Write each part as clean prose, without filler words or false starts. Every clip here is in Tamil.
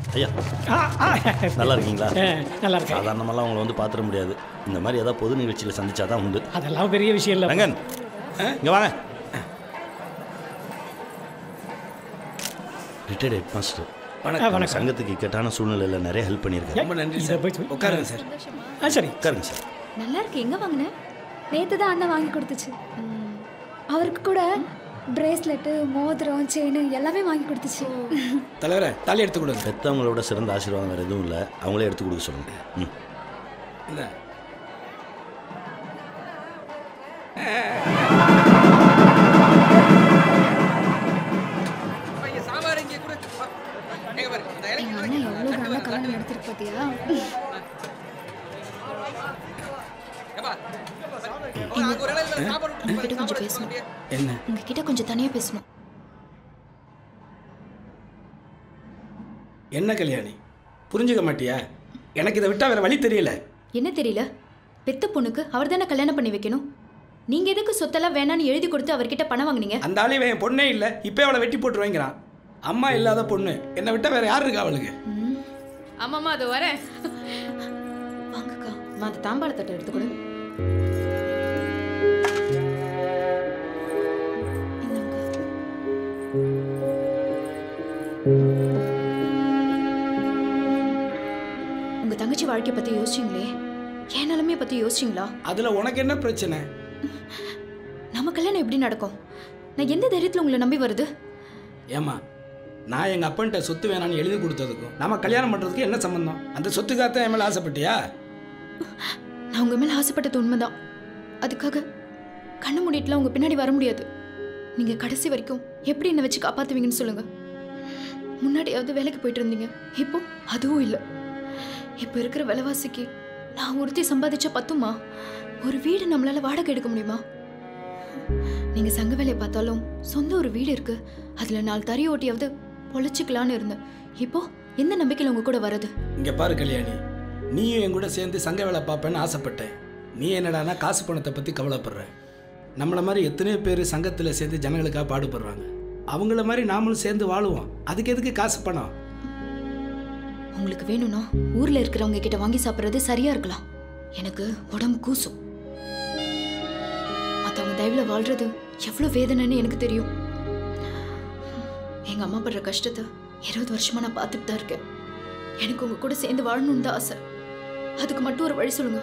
ஐயா நல்லா இருக்கீங்களா? நல்லா இருக்கேன். சாதாரணமெல்லாம் உங்களை வந்து பார்த்துட முடியாது. இந்த மாதிரி ஏதாவது பொது நிகழ்ச்சியில் சந்திச்சா தான் உண்டு. அதெல்லாம் பெரிய விஷயம் இல்லை. ரங்கன் இங்கே வாங்க. Retired head master. வணக்கம். சங்கத்துக்கு இக்கட்டான சூழ்நிலையில் நிறைய ஹெல்ப் பண்ணியிருக்கேன். ரொம்ப நன்றி சார். உட்காருங்க சார். சரி உட்காருங்க சார். நல்லா இருக்கு. எங்கே வாங்கினேன்? நேற்று தான் அண்ணன் வாங்கி கொடுத்துச்சு. அவருக்கு கூட பிரேஸ்லெட்டு, மோதிரம், செயின் எல்லாமே வாங்கி கொடுத்துச்சு. தலைவரை தாலி எடுத்து கொடுங்க. பெற்றவங்களோட சிறந்த ஆசீர்வாதம் வேறு எதுவும் இல்லை. அவங்களே எடுத்து கொடுக்க சொல்லுங்க. இல்லை எங்கள் அண்ணன் எவ்வளோ நல்லா கல்யாணம் நடத்திருக்கு பார்த்தியா? உங்ககிட்ட கொஞ்சம் பேசணும். என்ன? உங்ககிட்ட கொஞ்சம் தனியாக பேசணும். என்ன கல்யாணி புரிஞ்சுக்க மாட்டியா? எனக்கு இதை விட்டா வேற வழி தெரியல. என்ன தெரியல? பெத்த பொண்ணுக்கு அவர் தானே கல்யாணம் பண்ணி வைக்கணும். நீங்கள் எதுக்கு சொத்தெல்லாம் வேணான்னு எழுதி கொடுத்து அவர்கிட்ட பணம் வாங்கினீங்க? அந்த ஆளு என் பொண்ணே இல்லை, இப்போ அவளை வெட்டி போட்டு வாங்கிறான். அம்மா இல்லாத பொண்ணு, என்னை விட்டா வேற யாரு இருக்கா அவளுக்கு? ஆமாம்மா அது வரேன். வாங்கக்கா. அந்த தாம்பாளத்தட்டை எடுத்துக்கொடு. உங்க தங்கச்சி வாழ்க்கையை பத்தி யோசிச்சிங்களே, என் நிலைமையை பத்தி யோசிச்சிங்களா? அதுல உனக்கு என்ன பிரச்சனை? நம்ம கல்யாணம் எப்படி நடக்கும்? நான் எந்த தைரியத்தில் உங்களை நம்பி வருது? ஏமா, நான் எங்கள் அப்பன்ட்ட சொத்து வேணான்னு எழுதி கொடுத்ததுக்கும் நம்ம கல்யாணம் பண்ணுறதுக்கு என்ன சம்மந்தம்? அந்த சொத்துக்காகத்தான் என் மேலே ஆசைப்பட்டியா? நான் உங்கள் மேலே ஆசைப்பட்டது உண்மைதான். அதுக்காக கண்ணு மூடிட்டுலாம் உங்கள் பின்னாடி வர முடியாது. நீங்கள் கடைசி வரைக்கும் எப்படி என்னை வச்சு காப்பாற்றுவீங்கன்னு சொல்லுங்கள். முன்னாடியாவது வேலைக்கு போயிட்டு இருந்தீங்க, இப்போ அதுவும் இல்லை. இப்போ இருக்கிற விலைவாசிக்கு நான் ஒருத்தி சம்பாதிச்சா பத்துமா? ஒரு வீடு நம்மளால் வாடகை எடுக்க முடியுமா? நீங்கள் சங்க வேலையை பார்த்தாலும் சொந்த ஒரு வீடு இருக்குது, அதில் 4 தறி ஓட்டியாவது பொழைச்சிக்கலான்னு இருந்தேன். இப்போ எந்த நம்பிக்கையில் உங்க கூட வர்றது? இங்கே பாரு கல்யாணி, நீயும் என் கூட சேர்ந்து சங்க வேலை பார்ப்பேன்னு ஆசைப்பட்டேன். நீ என்னடானா காசு பணத்தை பற்றி கவலைப்படுற. நம்மளை மாதிரி எத்தனையோ பேர் சங்கத்தில் சேர்ந்து ஜனங்களுக்காக பாடுபடுறாங்க. அவங்கள மாதிரி நாமளும் சேர்ந்து வாழுவோம். அதுக்கு எதுக்கு காசு பணம்? உங்களுக்கு வேணும்னா ஊரில் இருக்கிறவங்க கிட்ட வாங்கி சாப்பிட்றது சரியா இருக்கலாம். எனக்கு உடம்பு கூசும். மற்றவங்க தயவில் வாழ்றது எவ்வளோ வேதனைன்னு எனக்கு தெரியும். எங்கள் அம்மா படுற கஷ்டத்தை 20 வருஷமா நான் பார்த்துட்டு தான் இருக்கேன். எனக்கு உங்க கூட சேர்ந்து வாழணும்னு தான் ஆசை. அதுக்கு மட்டும் ஒரு வழி சொல்லுங்க.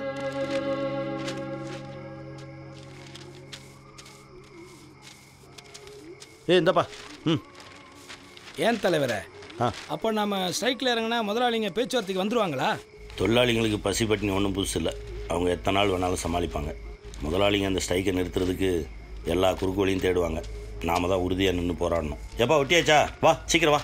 இந்தப்பா. ஏன் தலைவரை, அப்போ நம்ம ஸ்ட்ரைக்கில் இறங்கினா முதலாளிங்க பேச்சுவார்த்தைக்கு வந்துடுவாங்களா? தொழிலாளிங்களுக்கு பசி பட்டினி ஒன்றும் புதுசு இல்லை. அவங்க எத்தனை நாள் வேணாலும் சமாளிப்பாங்க. முதலாளிங்க அந்த ஸ்ட்ரைக்கை நிறுத்துறதுக்கு எல்லா குறுக்கு வழியும் தேடுவாங்க. நாம தான் உறுதியாக நின்று போராடணும். எப்பா ஒட்டியாச்சா? வா சீக்கிரம் வா.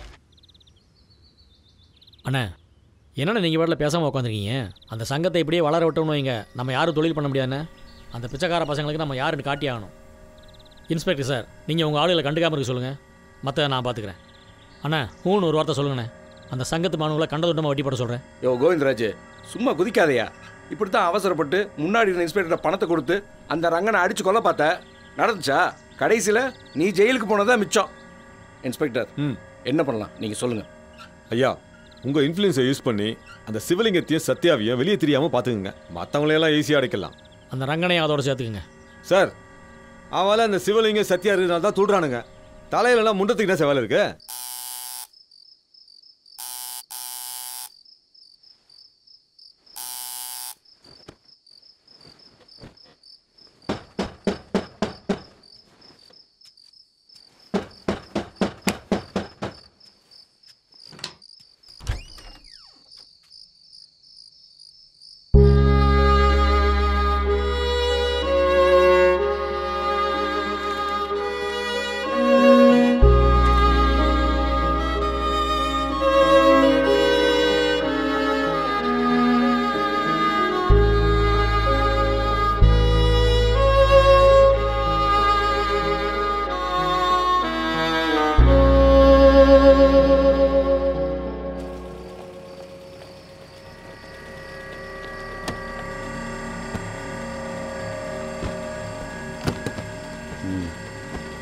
அண்ணா, என்னென்ன நீங்கள் வீட்டில் பேசாமல் உட்காந்துருக்கீங்க? அந்த சங்கத்தை இப்படியே வளர விட்டோம்னு வைங்க, நம்ம யாரும் தொழில் பண்ண முடியாதுண்ணே. அந்த பிச்சைக்கார பசங்களுக்கு நம்ம யாருன்னு காட்டி ஆகணும். இன்ஸ்பெக்டர் சார், நீங்கள் உங்கள் ஆளுகளை கண்டுக்காமல் இருக்க சொல்லுங்கள். மற்ற நான் பார்த்துக்கிறேன். அண்ணா, ஒரு வார்த்தை சொல்லுங்கண்ணே. அந்த சங்கத்து மாணவர்களை கண்டதுட்டமாக வட்டி போட சொல்கிறேன். யோ கோவிந்தராஜ், சும்மா குதிக்காதையா. இப்படி தான் அவசரப்பட்டு முன்னாடி இருந்த இன்ஸ்பெக்டரை பணத்தை கொடுத்து அந்த ரங்கனை அடித்து கொல்ல பார்த்த. நடந்துச்சா? கடைசியில் நீ ஜெயிலுக்கு போனதான் மிச்சம். இன்ஸ்பெக்டர், என்ன பண்ணலாம் நீங்கள் சொல்லுங்கள். ஐயா, உங்கள் இன்ஃப்ளூயன்ஸை யூஸ் பண்ணி அந்த சிவலிங்கத்தையும் சத்யாவையும் வெளியே தெரியாமல் பார்த்துக்குங்க. மற்றவங்களையெல்லாம் ஈஸியாக அடைக்கலாம். அந்த ரங்கனையும் அதோட சேர்த்துக்குங்க. சார், அவளை அந்த சிவலிங்கம் சத்யா இருக்கிறதுனால தான் தூடுறானுங்க. தலையிலலாம் முண்டத்துக்கு என்ன செவலை இருக்கு?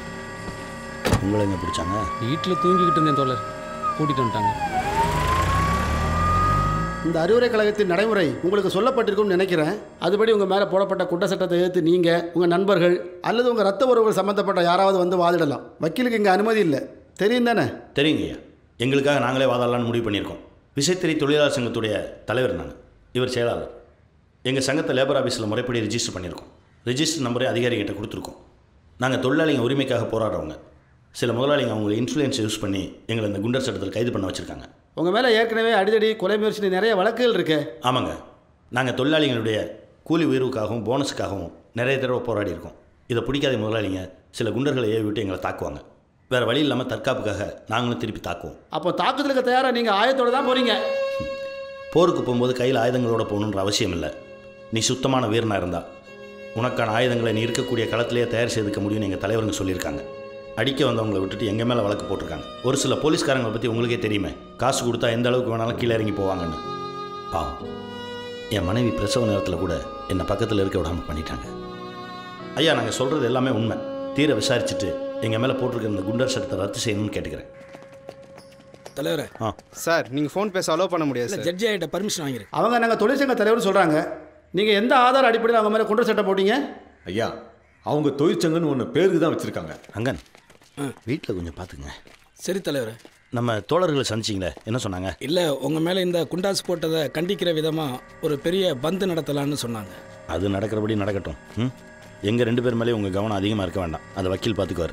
உங்களை எங்கே பிடிச்சாங்க? வீட்டில் தூங்கிக்கிட்டு இருந்தேன் தோழர், கூட்டிகிட்டு வந்துட்டாங்க. இந்த அறிவுரை கழகத்தின் நடைமுறை உங்களுக்கு சொல்லப்பட்டிருக்கும்னு நினைக்கிறேன். அதுபடி உங்கள் மேலே போடப்பட்ட குற்றச்சட்டத்தை எதிர்த்து நீங்கள், உங்கள் நண்பர்கள் அல்லது உங்கள் ரத்த உறவுகள் சம்மந்தப்பட்ட யாராவது வந்து வாதிடலாம். வக்கீலுக்கு இங்கே அனுமதி இல்லை, தெரியும் தானே? தெரியுங்கய்யா, எங்களுக்காக நாங்களே வாதாடலான்னு முடிவு பண்ணியிருக்கோம். விசைத்தறி தொழிலாளர் சங்கத்துடைய தலைவர் நாங்கள், இவர் செயலாளர். எங்கள் சங்கத்தை லேபர் ஆஃபீஸில் முறைப்படி ரிஜிஸ்டர் பண்ணியிருக்கோம். ரிஜிஸ்டர் நம்பரை அதிகாரிகிட்ட கொடுத்துருக்கோம். நாங்கள் தொழிலாளிங்க உரிமைக்காக போராடுறவங்க. சில முதலாளிங்க அவங்களை இன்ஃப்ளூயன்ஸ் யூஸ் பண்ணி எங்களை இந்த குண்டர் சட்டத்தில் கைது பண்ண வச்சுருக்காங்க. உங்கள் மேலே ஏற்கனவே அடிதடி, கொலை முயற்சி நிறைய வழக்குகள் இருக்கு. ஆமாங்க, நாங்கள் தொழிலாளிகளுடைய கூலி உயர்வுக்காகவும் போனஸுக்காகவும் நிறைய தடவை போராடி இருக்கோம். இதை பிடிக்காத முதலாளிங்க சில குண்டர்களை ஏவி விட்டு எங்களை தாக்குவாங்க. வேறு வழி இல்லாமல் தற்காப்புக்காக நாங்களும் திருப்பி தாக்குவோம். அப்போ தாக்குதலுக்கு தயாராக நீங்கள் ஆயத்தோடு தான் போகிறீங்க. போருக்கு போகும்போது கையில் ஆயுதங்களோட போகணுன்ற அவசியம் இல்லை. நீ சுத்தமான வீரனாக இருந்தால் உனக்கான ஆயுதங்களை நீ இருக்கக்கூடிய களத்திலேயே தயார் செய்துக்க முடியும்னு எங்கள் தலைவருங்க சொல்லியிருக்காங்க. அடிக்க வந்தவங்களை விட்டுட்டு எங்கள் மேலே வழக்கு போட்டிருக்காங்க. ஒரு சில போலீஸ்காரங்களை பற்றி உங்களுக்கே தெரியுமே, காசு கொடுத்தா எந்த அளவுக்கு வேணாலும் கீழே இறங்கி போவாங்கன்னு. பாவம், என் மனைவி பிரசவ நேரத்தில் கூட என்னை பக்கத்தில் இருக்க விடாமல் பண்ணிட்டாங்க. ஐயா, நாங்கள் சொல்கிறது எல்லாமே உண்மை. தீர விசாரிச்சுட்டு எங்கள் மேலே போட்டிருக்கிற இந்த குண்டர் சட்டத்தை ரத்து செய்யணும்னு கேட்டுக்கிறேன். தலைவரே, சார் நீங்கள் ஃபோன் பேச அலோவ் பண்ண முடியாது சார். ஜட்ஜி ஆகிட்ட பர்மிஷன் வாங்கிருக்கு. அவங்க நாங்கள் தொழிற்சங்க தலைவர் சொல்கிறாங்க. நீங்கள் எந்த ஆதார அடிப்படையில் அவங்க மேலே குண்டர் சட்டம் போட்டீங்க? ஐயா, அவங்க தொழிற்சங்கன்னு ஒன்று பேருக்கு தான் வச்சுருக்காங்க. ரங்கன், வீட்டில் கொஞ்சம் பார்த்துங்க. சரி தலைவரே. நம்ம தோழர்களை சந்திச்சிங்களே, என்ன சொன்னாங்க? இல்லை, உங்கள் மேலே இந்த குண்டாஸ் போட்டதை கண்டிக்கிற விதமாக ஒரு பெரிய பந்து நடத்தலான்னு சொன்னாங்க. அது நடக்கிறபடி நடக்கட்டும். எங்கள் 2 பேர் மேலே உங்கள் கவனம் அதிகமாக இருக்க வேண்டாம். அதை வக்கீல் பார்த்துக்குவார்.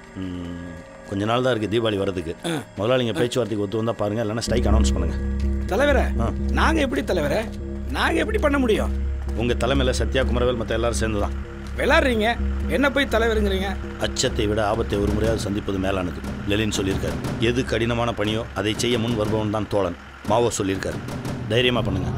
கொஞ்ச நாள் தான் இருக்குது தீபாவளி வரதுக்கு. முதலாளிங்க பேச்சுவார்த்தைக்கு ஒத்து வந்தால் பாருங்கள், இல்லைன்னா ஸ்ட்ரைக் அனௌன்ஸ் பண்ணுங்கள். தலைவரே, நாங்கள் எப்படி தலைவரே, நாங்கள் எப்படி பண்ண முடியும்? உங்கள் தலைமையில் சத்யா, குமரவேல் மற்ற எல்லாரும் சேர்ந்து தான் விளாட்றீங்க. என்ன போய் தலைவருங்கிறீங்க? அச்சத்தை விட ஆபத்தை ஒரு முறையாவது சந்திப்பது மேலானது லெலின் சொல்லியிருக்காரு. எது கடினமான பணியோ அதை செய்ய முன் வருபவன் தான் தோழன். மாவோ சொல்லியிருக்காரு. தைரியமாக பண்ணுங்கள்.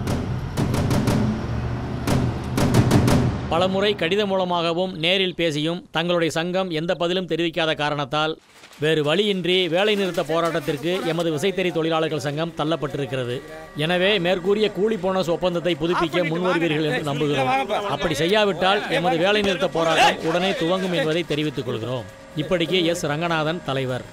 பலமுறை கடிதம் மூலமாகவும் நேரில் பேசியும் தங்களுடைய சங்கம் எந்த பதிலும் தெரிவிக்காத காரணத்தால் வேறு வழியின்றி வேலை நிறுத்த போராட்டத்திற்கு எமது விசைத்தறி தொழிலாளர்கள் சங்கம் தள்ளப்பட்டிருக்கிறது. எனவே மேற்கூறிய கூலி போனஸ் ஒப்பந்தத்தை புதுப்பிக்க முன்வருவீர்கள் என்று நம்புகிறோம். அப்படி செய்யாவிட்டால் எமது வேலை நிறுத்த போராட்டம் உடனே துவங்கும் என்பதை தெரிவித்துக் கொள்கிறோம். இப்படிக்கு எஸ். ரங்கநாதன், தலைவர்.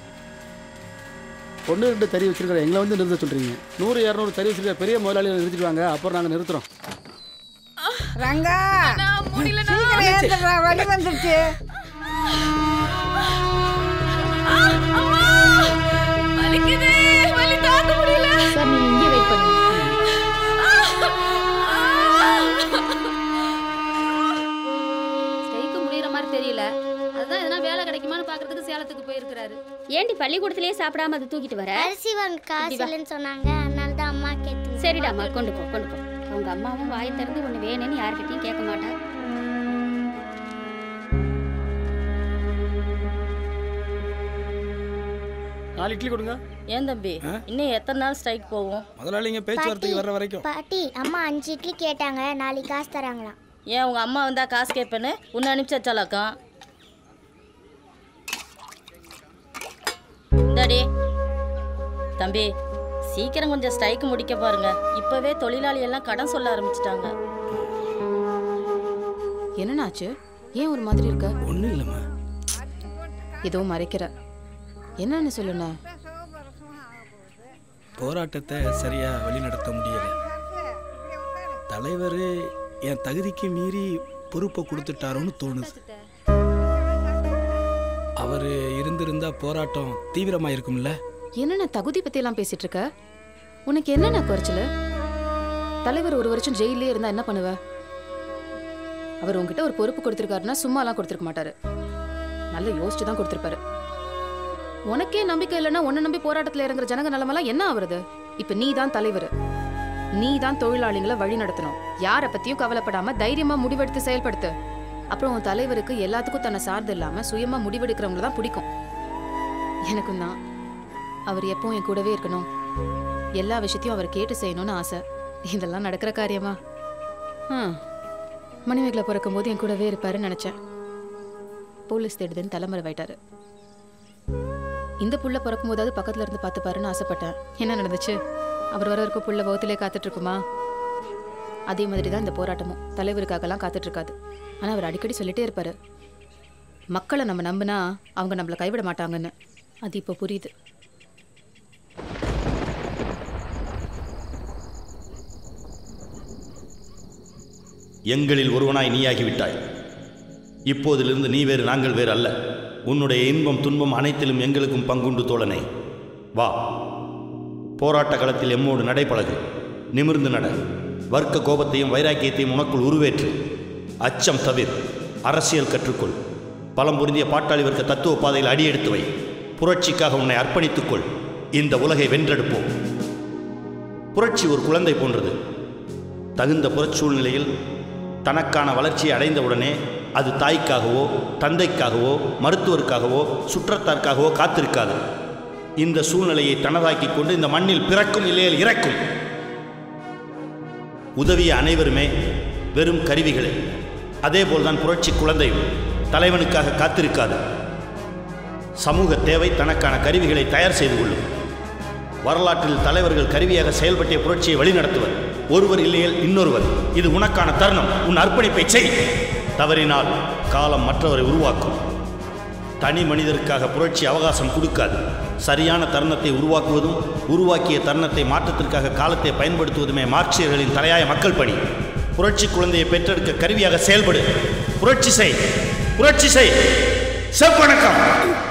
1-2 தறி வச்சிருக்கிற எங்களை வந்து நிறுத்த சொல்கிறீங்க. 100-200 தறி வச்சிருக்கிற பெரிய முதலாளிகள் நிறுத்திடுவாங்க. அப்புறம் நாங்கள் நிறுத்துகிறோம். ரங்கா, சீக்கிரம் ஏந்துடுறா, வலி வந்துருச்சு. வலிக்குது, வலி தாங்க முடியல. சார், நீங்க இங்கே வெயிட் பண்ணுங்க. ஸ்ட்ரைக்கு முடியற மாதிரி தெரியல. அதுதான் எதனா வேலை கிடைக்குமான்னு பாக்குறதுக்கு சேலத்துக்கு போயிருக்காரு. ஏண்டி பள்ளிக்கூடத்திலேயே சாப்பிடாம அதை தூக்கிட்டு வர? அரிசி வாங்க காசு இல்லைன்னு சொன்னாங்க, அதனால தான் அம்மா கேட்டு. சரிடா அம்மா, கொண்டு போ கொண்டு போ. உங்க அம்மாவும் வாய் திறந்து ஒன்று வேணும்னு யார்கிட்டையும் கேட்க மாட்டா. நாலு இட்லி கொடுங்க. ஏன் தம்பி, இன்னும் எத்தனை நாள் ஸ்ட்ரைக் போவோம்? முதலாளிங்க பேச்சுவார்த்தைக்கு வர்ற வரைக்கும். பாட்டி, அம்மா 5 இட்லி கேட்டாங்க, நாளைக்கு காசு தராங்களாம். ஏன் உங்க அம்மா வந்தா காசு கேட்பேன்னு உன்னை அனுப்பிச்சு வச்சாலாக்கம்? இந்தாடி தம்பி, சீக்கிரம் கொஞ்சம் ஸ்ட்ரைக் முடிக்க பாருங்க. இப்பவே தொழிலாளி எல்லாம் கடன் சொல்ல ஆரம்பிச்சிட்டாங்க. என்னன்னாச்சு? ஏன் ஒரு மாதிரி இருக்க? ஒன்றும் இல்லைம்மா. ஏதோ மறைக்கிற. என்னன்னு சொல்லுண்ணா? போராட்டத்தை சரியா வழிநடத்த முடியல. தலைவர் என் தகுதிக்கு மீறி பொறுப்பை கொடுத்துட்டாரோன்னு தோணுது. அவர் இருந்திருந்தா போராட்டம் தீவிரமா இருக்கும்ல. என்னென்ன தகுதி பத்தி எல்லாம் பேசிட்டு இருக்க? உனக்கு என்னென்ன குறைச்சல? தலைவர் 1 வருஷம் ஜெயிலே இருந்தா என்ன பண்ணுவ? அவர் உங்ககிட்ட ஒரு பொறுப்பு கொடுத்திருக்காருன்னா சும்மாலாம் கொடுத்திருக்க மாட்டாரு. நல்லா யோசிச்சு தான் கொடுத்திருப்பாரு. உனக்கே நம்பிக்கை இல்லைன்னா உன்னை நம்பி போராட்டத்தில் இறங்குற ஜனங்க நிலமெல்லாம் என்ன ஆகுறது? இப்ப நீ தான் தலைவர். நீ தான் தொழிலாளிகளை வழி நடத்தணும். யாரை பத்தியும் கவலைப்படாம தைரியமா முடிவெடுத்து செயல்படுத்து. அப்புறம் உன் தலைவருக்கு எல்லாத்துக்கும் தன்னை சார்ந்து இல்லாம சுயமா முடிவெடுக்கிறவங்கள தான் பிடிக்கும். எனக்கும் தான். அவர் எப்பவும் என் கூடவே இருக்கணும், எல்லா விஷயத்தையும் அவர் கேட்டு செய்யணும்னு ஆசை. இதெல்லாம் நடக்கிற காரியமா? மணிமேகலை பிறக்கும் போது என் கூடவே இருப்பாருன்னு நினைச்சேன். போலீஸ் தேடுதுன்னு தலைமறைவாயிட்டாரு. இந்த புள்ள பிறக்கும் போதாவது பக்கத்துல இருந்து பார்த்துப்பாருன்னு ஆசைப்பட்டேன். என்ன நடந்துச்சு? அவர் வர இருக்க புள்ள வகுத்திலே காத்துட்டு இருக்குமா? அதே மாதிரி தான் இந்த போராட்டமும் தலைவருக்காகலாம் காத்துட்டு இருக்காது. ஆனால் அவர் அடிக்கடி சொல்லிட்டே இருப்பாரு, மக்களை நம்ம நம்பினா அவங்க நம்மளை கைவிட மாட்டாங்கன்னு. அது இப்போ புரியுது. எங்களில் ஒருவனாய் நீயாகிவிட்டாய். இப்போதிலிருந்து நீ வேறு நாங்கள் வேறு அல்ல. உன்னுடைய இன்பம் துன்பம் அனைத்திலும் எங்களுக்கும் பங்குண்டு தோழனே. வா, போராட்ட களத்தில் எம்மோடு நடைபழகு. நிமிர்ந்து நட. வர்க்க கோபத்தையும் வைராக்கியத்தையும் உனக்குள் உருவேற்று. அச்சம் தவிர அரசியல் கற்றுக்கொள். பலம் பொருந்திய பாட்டாளி வர்க்க தத்துவ பாதையில் அடியெடுத்து வை. புரட்சிக்காக உன்னை அர்ப்பணித்துக்கொள். இந்த உலகை வென்றெடுப்போம். புரட்சி ஒரு குழந்தை போன்றது. தகுந்த புறச்சூழ்நிலையில் தனக்கான வளர்ச்சியை அடைந்தவுடனே அது தாய்க்காகவோ தந்தைக்காகவோ மருத்துவருக்காகவோ சுற்றத்தாருக்காகவோ காத்திருக்காது. இந்த சூழ்நிலையை தனதாக்கி கொண்டு இந்த மண்ணில் பிறக்கும் இல்லையில் இறக்கும். உதவிய அனைவருமே வெறும் கருவிகளே. அதேபோல்தான் புரட்சி குழந்தையும் தலைவனுக்காக காத்திருக்காது. சமூக தேவை தனக்கான கருவிகளை தயார் செய்து கொள்ளும். வரலாற்றில் தலைவர்கள் கருவியாக செயல்பட்ட புரட்சியை வழிநடத்துவர். ஒருவர் இல்லையில் இன்னொருவர். இது உனக்கான தருணம். உன் அர்ப்பணிப்பை செய். தவறினால் காலம் மற்றவரை உருவாக்கும். தனி மனிதருக்காக புரட்சி அவகாசம் கொடுக்காது. சரியான தருணத்தை உருவாக்குவதும் உருவாக்கிய தருணத்தை மாற்றத்திற்காக காலத்தை பயன்படுத்துவதுமே மார்க்சியர்களின் தலையாய மக்கள் பணி. புரட்சி குழந்தையை பெற்றெடுக்க கருவியாக செயல்படு. புரட்சி செய், புரட்சி செய். செவ்வணக்கம்.